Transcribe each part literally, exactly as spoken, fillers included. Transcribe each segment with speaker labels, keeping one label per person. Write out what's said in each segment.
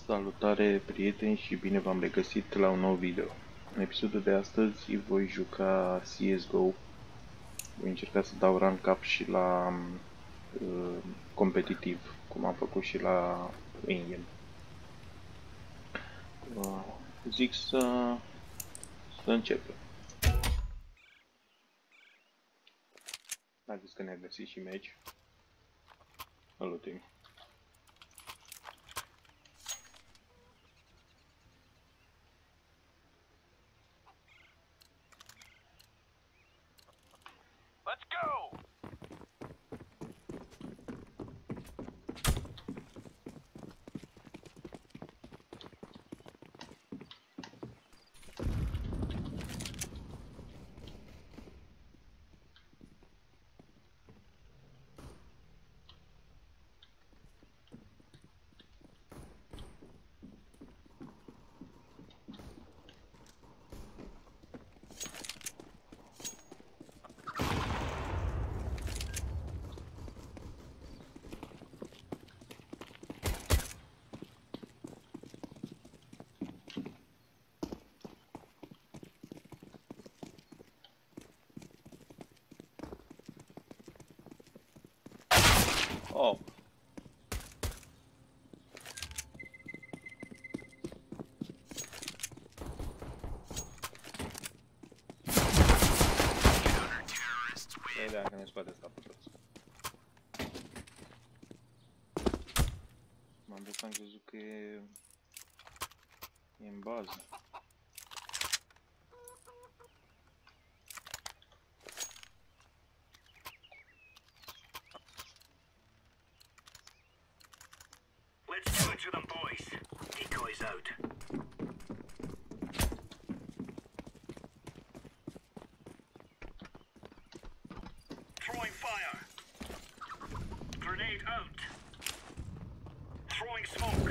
Speaker 1: Salutare prieteni și bine v-am regăsit la un nou video. În episodul de astăzi voi juca C S G O. Voi încerca să dau rank up și la uh, competitiv, cum am făcut și la in-game. Uh, zic să, să începem. Haideți că ne-a găsit și meci. Salutim.
Speaker 2: Let's go!
Speaker 1: Oh. E da, că ne scoate asta pe toți. M-am dus, am crezut că e... e în bază.
Speaker 2: Let's do it to them, boys. Decoys out. Throwing fire. Grenade out. Throwing smoke.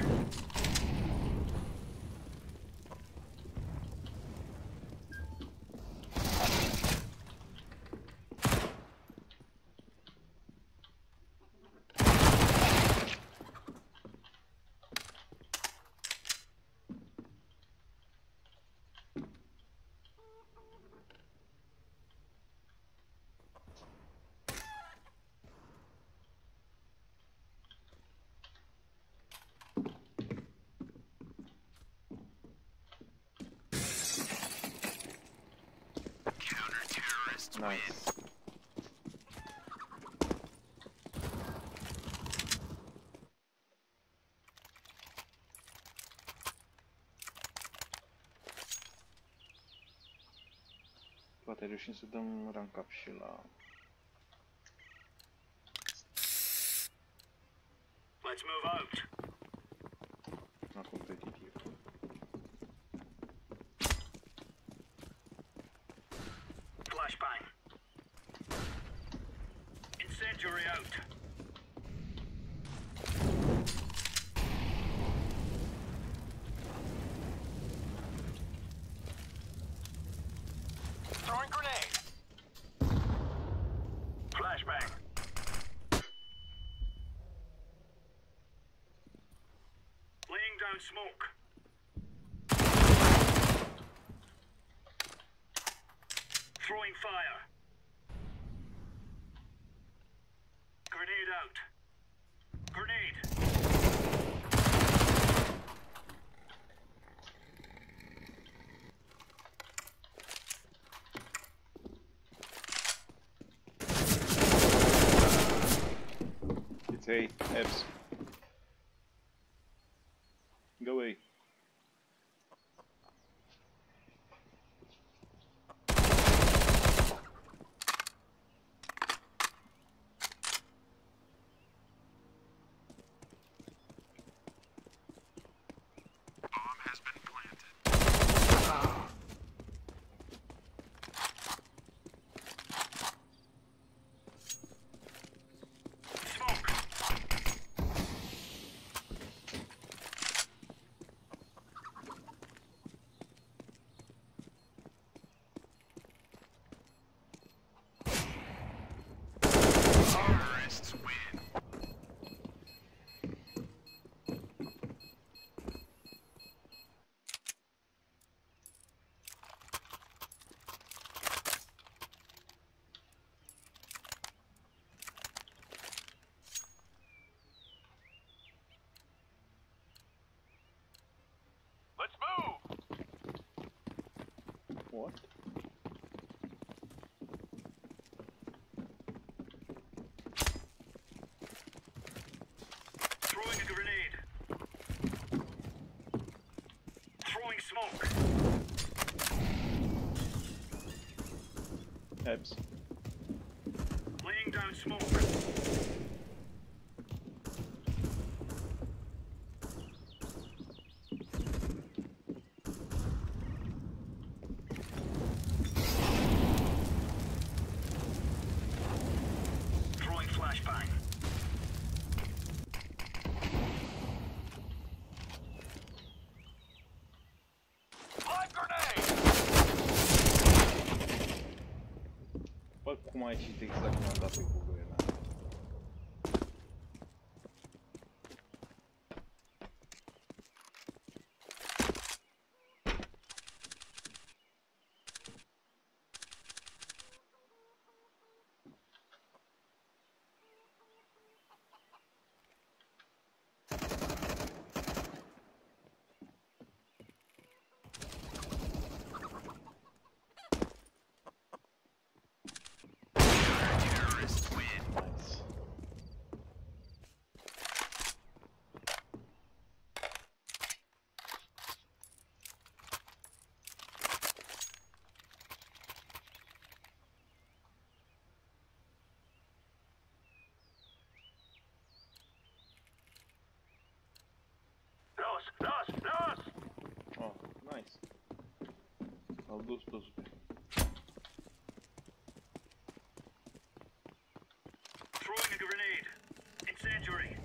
Speaker 1: Nice. Poate reușim să dăm rank up și la...
Speaker 2: Let's move out.
Speaker 1: la competitiv.
Speaker 2: Flashbang. Incendiary out. Throwing grenade. Flashbang. Laying down smoke. Throwing fire. Grenade out. Grenade.
Speaker 1: It's A, Fs. Go away.
Speaker 2: Let's move.
Speaker 1: What?
Speaker 2: Throwing a grenade. Throwing smoke.
Speaker 1: Ebbs.
Speaker 2: Laying down smoke. Throwing flashbang. Live grenade!
Speaker 1: Bă, cum ai citit exact când am dat eu cu grenada? Nice.
Speaker 2: Nos, nos, nos!
Speaker 1: Oh, nice. S-au dus toți pe.
Speaker 2: Throwing a grenade. Incendiary.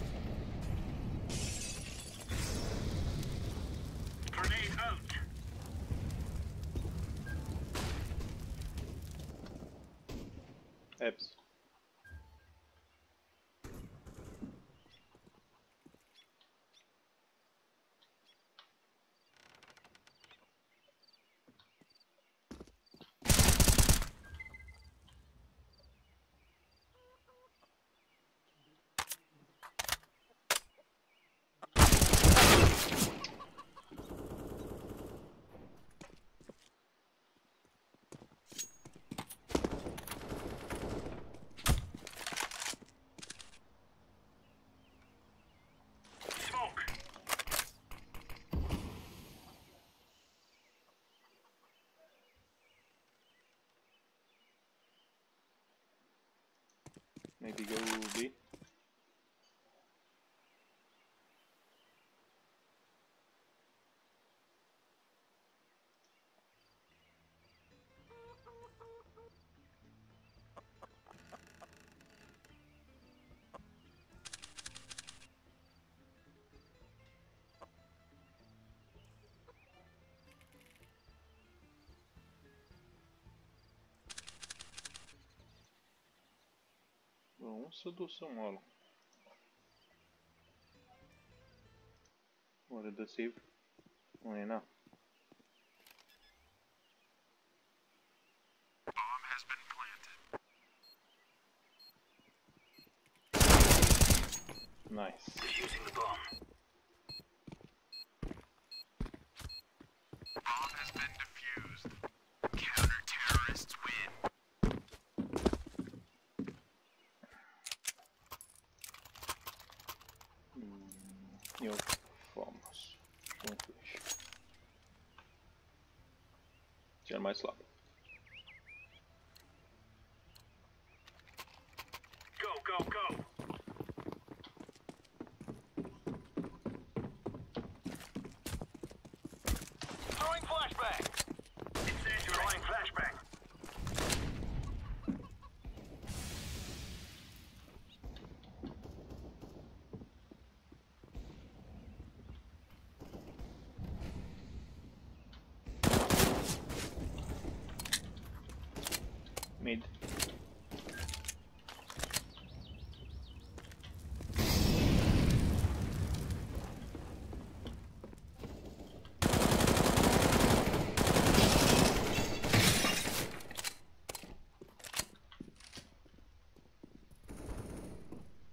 Speaker 2: Grenade out.
Speaker 1: Ebbs.
Speaker 2: Smoke.
Speaker 1: Maybe go B. Bă, unde s-a dus mă ăla? Oare dă save? Nu e, na.
Speaker 2: Bomb has been planted.
Speaker 1: Nice.
Speaker 2: Defusing the bomb. Bomb has been defused. Counter-terrorists win.
Speaker 1: Eu frumos. Și un flash. Cel mai slab.
Speaker 2: Go, go, go! Throwing flashbang! Incendiary. Throwing flashbang!
Speaker 1: Mid.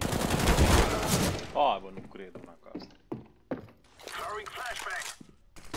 Speaker 1: Ah, bă, nu cred una ca asta.
Speaker 2: Throwing flashbang!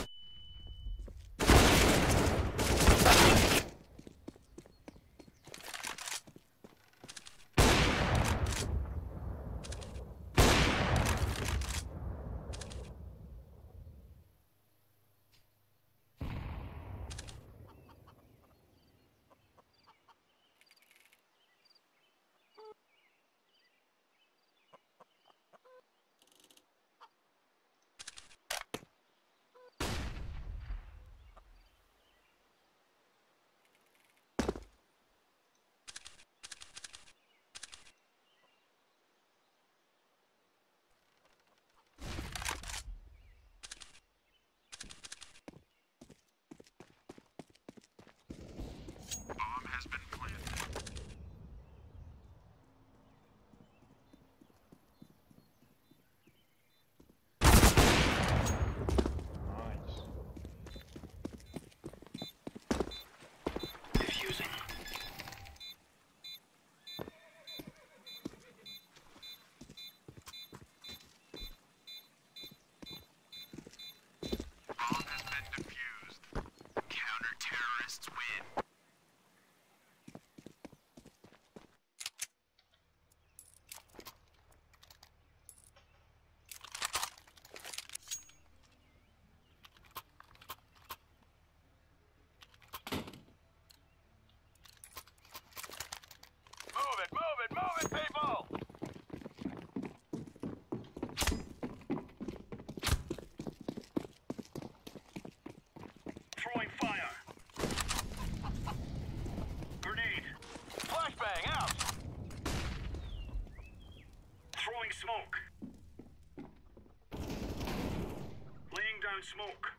Speaker 2: throwing smoke.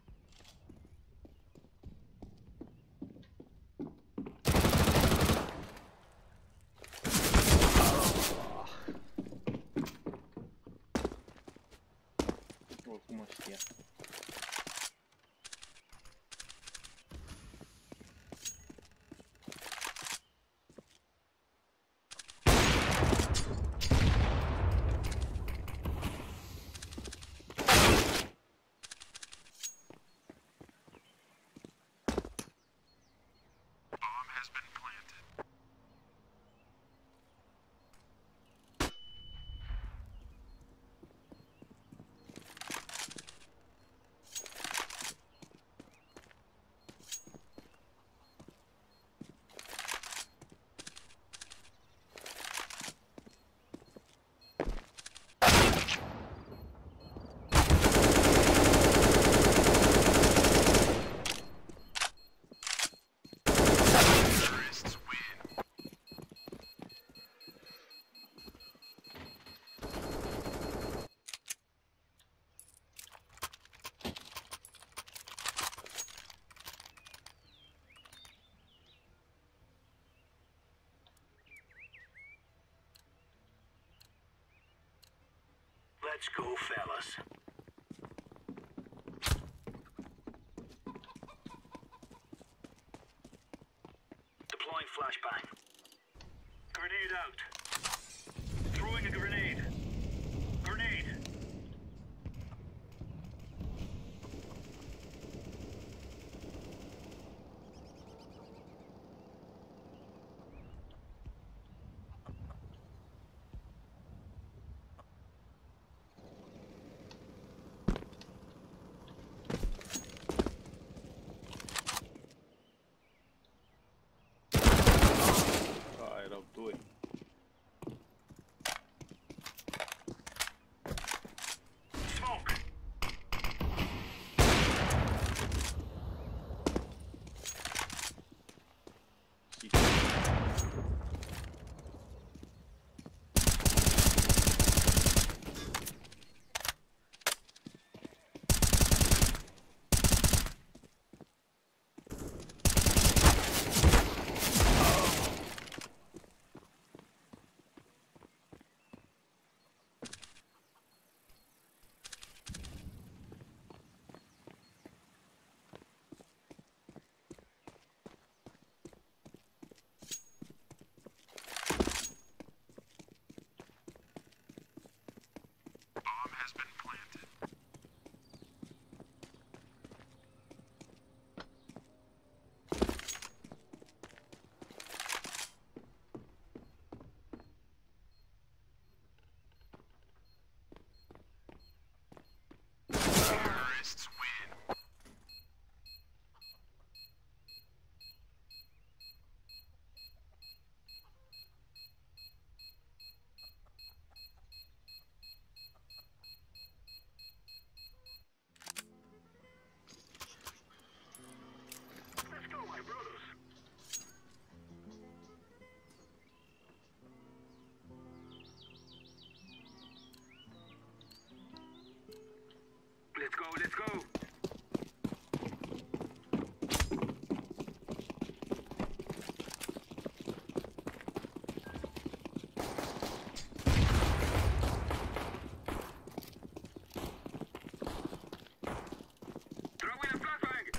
Speaker 1: Oricum mă știa.
Speaker 2: Let's go, fellas. Deploying flashbang. Grenade out. Throwing a grenade. Grenade.
Speaker 1: Ah, erau doi.
Speaker 2: Smoke. Let's go, let's go. Throwing a flashbang.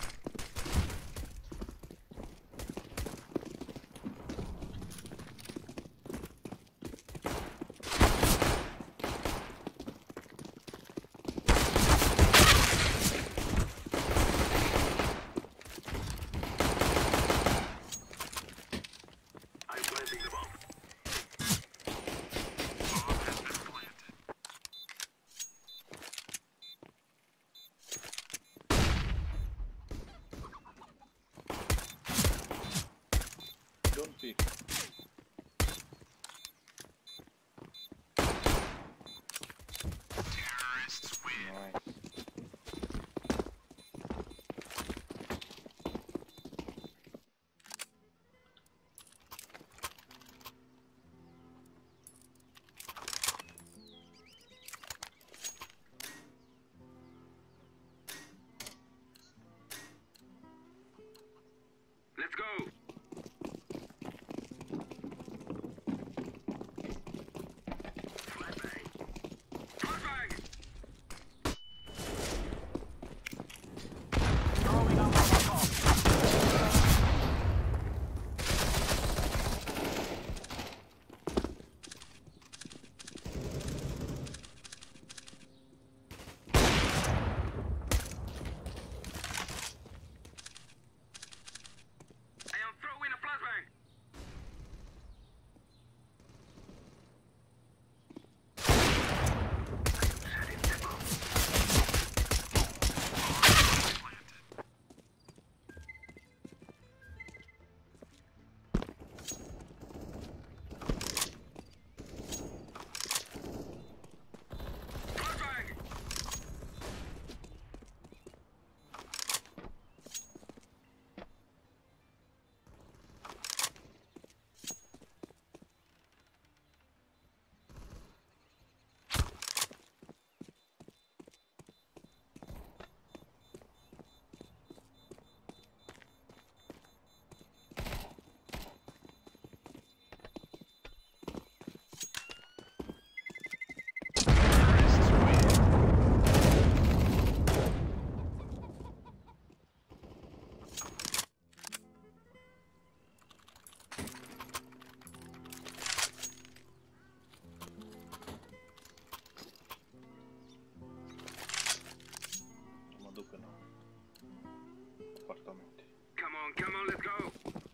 Speaker 2: Come on, let's go.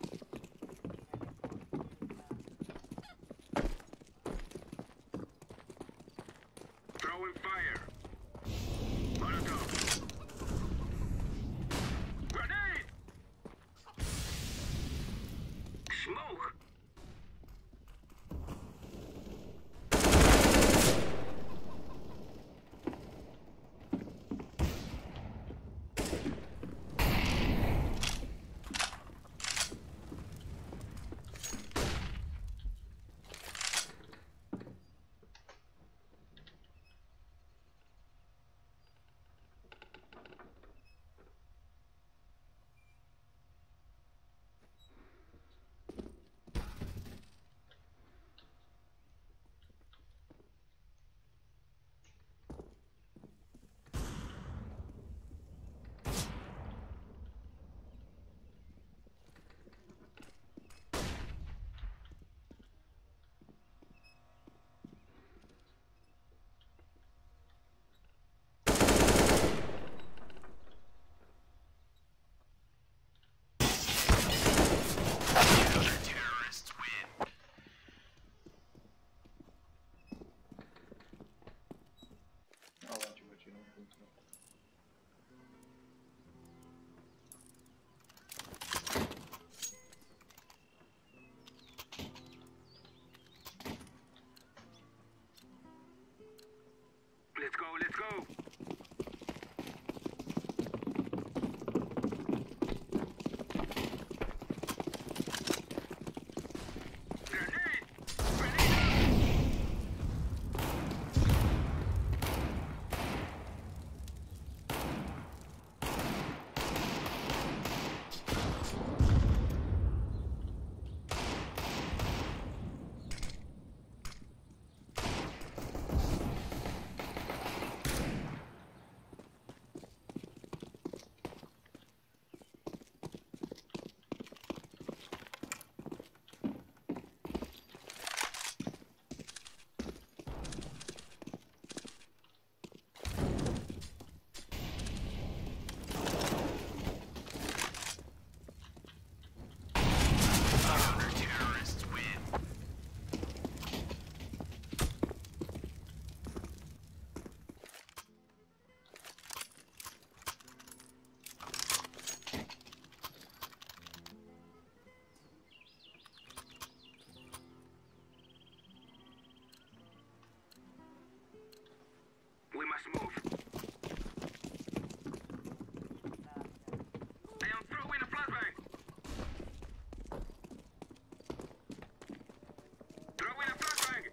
Speaker 2: Throwing fire. Molotov. Grenade! Smoke! Let's go, let's go. Grenade! Grenade! We must move. I am throwing a flashbang. Throwing a flashbang.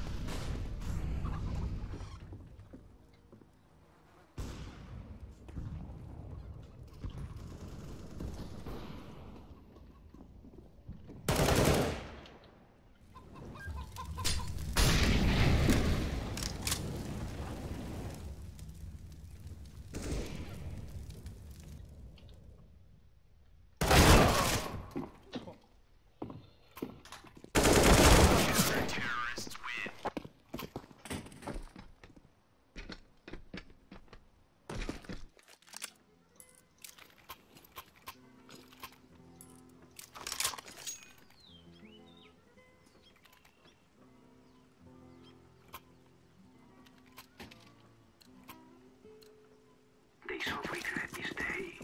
Speaker 2: They shall regret this day.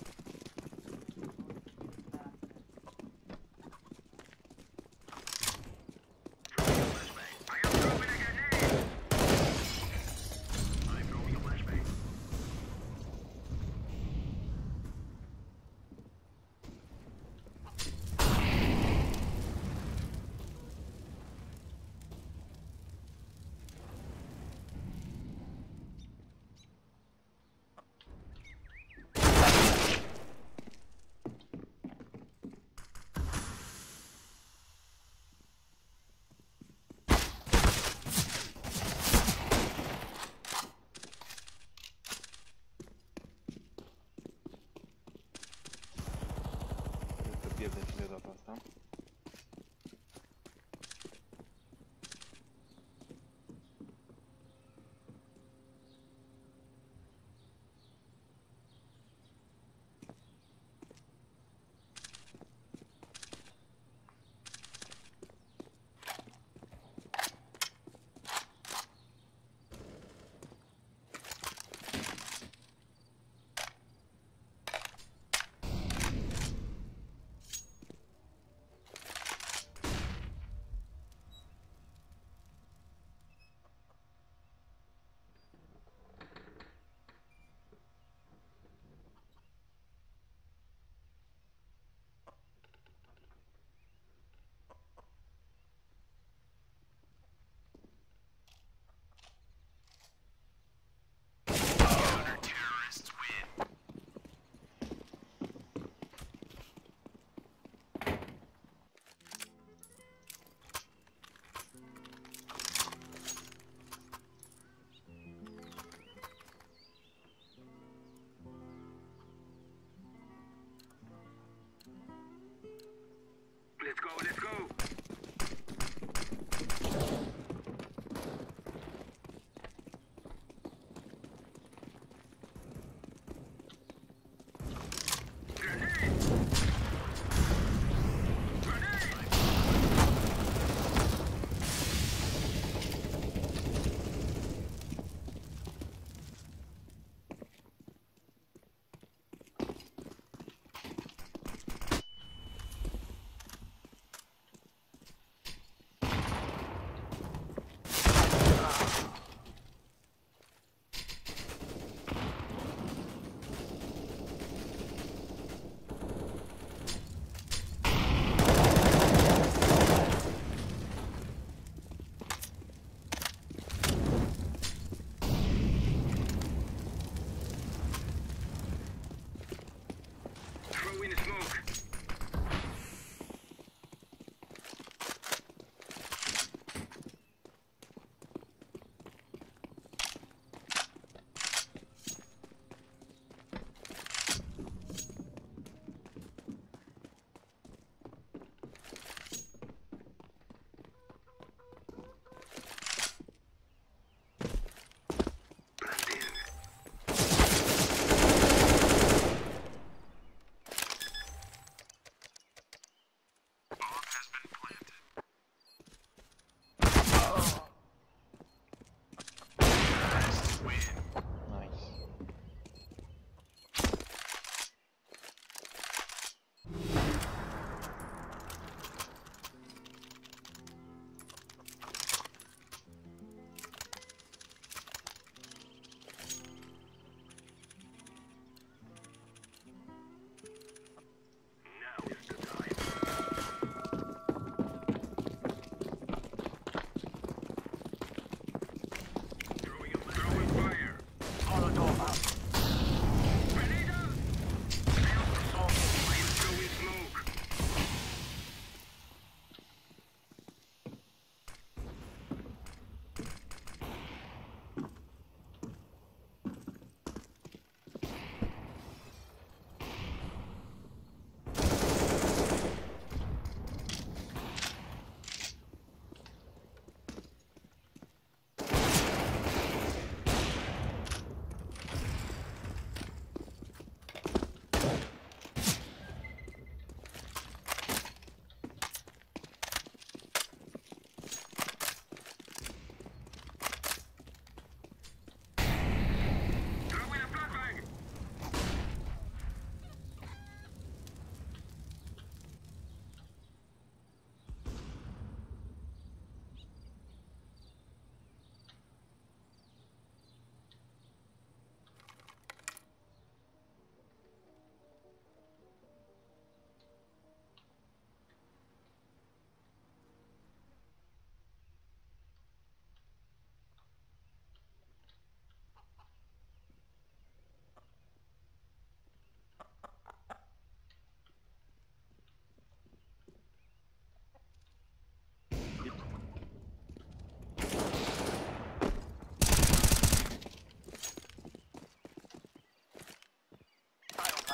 Speaker 2: Throwing a flashbang. I am throwing a grenade. I'm throwing a flashbang.
Speaker 1: Pierdem și de data asta.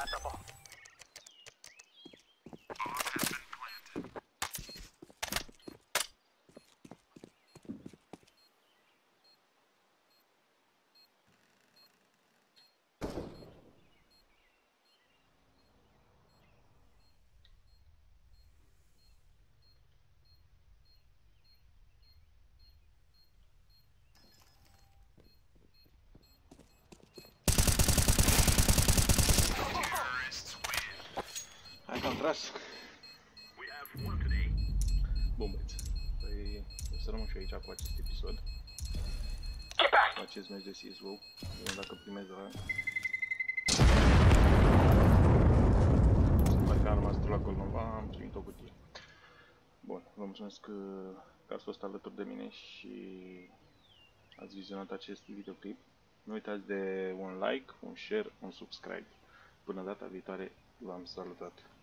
Speaker 1: Hai că am tras.
Speaker 2: We have one today.
Speaker 1: Bun, băieți. Păi, o să rămân și eu aici cu acest episod. Cu acest meci de C S G O. Vedem dacă primez rank. Se pare că am rămas la acolo cumva, am primit o cutie. Bun, vă mulțumesc că, că ați fost alături de mine și ați vizionat acest videoclip. Nu uitați de un like, un share, un subscribe. Până data viitoare, v-am salutat!